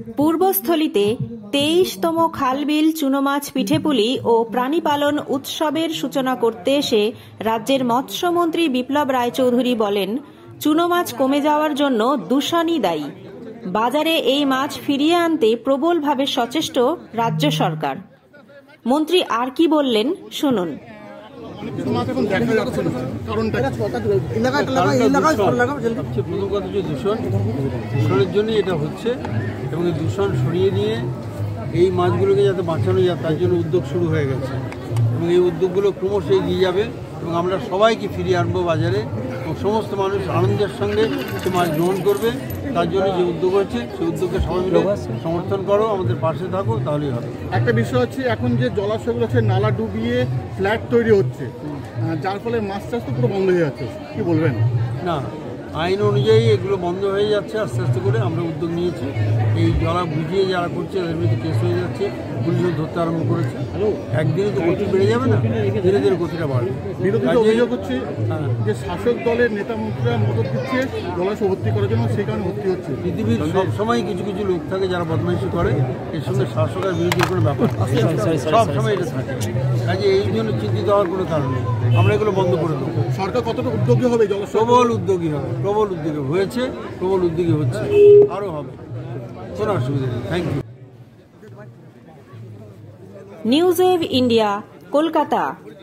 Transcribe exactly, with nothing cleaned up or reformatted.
পূর্বস্থলীতে তেইশতম খালবিল চুনোমাছ পিঠেপুলি ও প্রাণীপালন উৎসবের সূচনা করতে এসে রাজ্যের মৎস্যমন্ত্রী বিপ্লব রায়চৌধুরী বলেন, চুনোমাছ কমে যাওয়ার জন্য দূষণই দায়ী। বাজারে এই মাছ ফিরিয়ে আনতে প্রবলভাবে সচেষ্ট রাজ্য সরকার। মন্ত্রী আর কি বললেন শুনুন। দূষণের জন্য এটা হচ্ছে এবং এই দূষণ সরিয়ে নিয়ে এই মাছগুলোকে যাতে বাঁচানো যায় তার জন্য উদ্যোগ শুরু হয়ে গেছে এবং এই উদ্যোগগুলো ক্রমশ এগিয়ে যাবে এবং আমরা সবাইকে ফিরিয়ে আনবো বাজারে এবং সমস্ত মানুষ আনন্দের সঙ্গে সে মাছ গ্রহণ করবে। তার জন্য যে উদ্যোগ হচ্ছে সেই উদ্যোগকে সবাই মিলে সমর্থন করো, আমাদের পাশে থাকো, তাহলেই হবে। একটা বিষয় হচ্ছে এখন যে জলাশয়গুলো হচ্ছে নালা ডুবিয়ে ফ্ল্যাট তৈরি হচ্ছে, যার ফলে মাছ চাষ তো পুরো বন্ধ হয়ে যাচ্ছে, কি বলবেন? না, আইন অনুযায়ী এগুলো বন্ধ হয়ে যাচ্ছে আস্তে আস্তে করে। আমরা উদ্যোগ নিয়েছি, এই জলা বুঝিয়ে যারা করছে তাদের বিরুদ্ধে কেস হয়ে যাচ্ছে, পুলিশও ধরতে আরম্ভ করেছে। একদিনে তো গতি বেড়ে যাবে না, ধীরে ধীরে গতিটা বাড়বে। বিরোধীরা অভিযোগ হচ্ছে যে শাসক দলের নেতা মন্ত্রীরা মদত দিচ্ছে জলাশয় ভর্তি করার জন্য, সেই কারণে ভর্তি হচ্ছে। পৃথিবীর সবসময় কিছু কিছু লোক থাকে যারা বদমাইশি করে, এর সঙ্গে শাসকের বিরোধী কোনো ব্যাপার সবসময় এটা থাকে। কাজে এই জন্য চিন্তিত হওয়ার কোনো কারণ নেই, আমরা এগুলো বন্ধ করে দেবো। সরকার কতটা উদ্যোগী হবে? জলাশয় প্রবল উদ্যোগী হবে, প্রবল উদ্যোগী হয়েছে, প্রবল উদ্যোগী হচ্ছে, আরও হবে, কোনো অসুবিধা নেই। Thank you. News wave India, Kolkata.